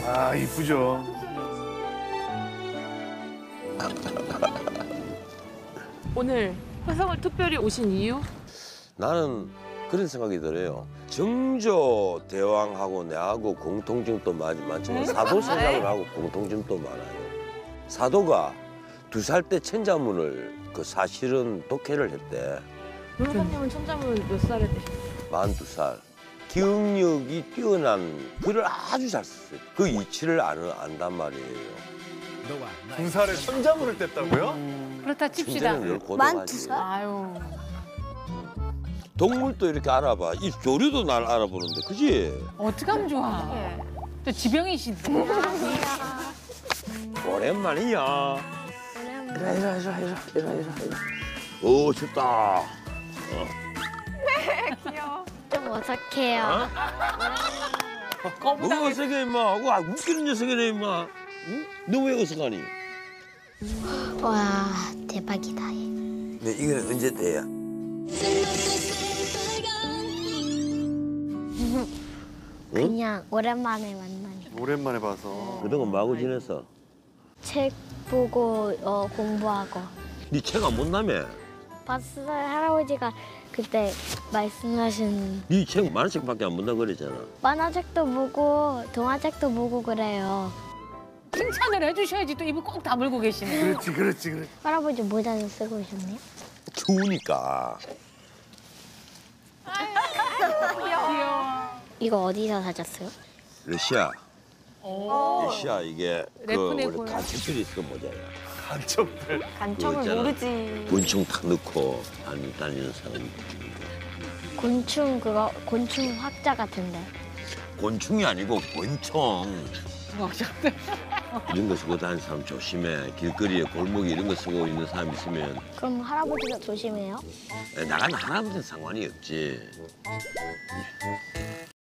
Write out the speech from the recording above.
아, 이쁘죠. 오늘 화성을 특별히 오신 이유? 나는 그런 생각이 들어요. 정조 대왕하고 내하고 공통점도 많지만 사도 세자하고 공통점도 많아요. 사도가 2살 때 천자문을 사실은 독해를 했대. 선생님은 천자문 몇 살에 되셨어요? 42살. 기억력이 뛰어난 글을 아주 잘 썼어요. 그 이치를 안단 말이에요. 2살에 천자문을 뗐다고요? 그렇다 칩시다. 천재는 늘 고독하지. 42살? 아유. 동물도 이렇게 알아봐. 이 조류도 날 알아보는데, 그지? 어떻게 하면 좋아. 또 지병이신데. 오랜만이야. 오랜만에. 이라. 오, 춥다. 좀 어색해요. 뭐가 어색해, 임마. 와, 웃기는 녀석이네, 임마. 응? 너 왜 어색하니? 와, 대박이다. 네, 이건 언제 때야? 그냥 오랜만에 만나니. 오랜만에 봐서. 그동안 뭐하고 지냈어? 책 보고 공부하고. 네 책 안 본다며? 봤어요. 할아버지가 그때 말씀하신 네 책 만화책밖에 안 본다 그랬잖아. 만화책도 보고 동화책도 보고 그래요. 칭찬을 해주셔야지 또 입을 꼭 다물고 계시네. 그렇지. 할아버지 모자는 쓰고 오셨네요. 추우니까. 귀여워. 이거 어디서 사셨어요? 러시아. 오. 러시아 이게 래프네, 우리 고요. 간첩들이 쓰던 모자야. 간첩들. 간첩을 모르지. 곤충 탁 넣고 다니는 사람. 곤충 학자 같은데. 곤충이 아니고 권총. 어셨대. 이런 거 쓰고 다니는 사람 조심해. 길거리에 골목에 이런 거 쓰고 있는 사람 있으면 그럼 할아버지가 조심해요. 나가는 할아버지는 상관이 없지.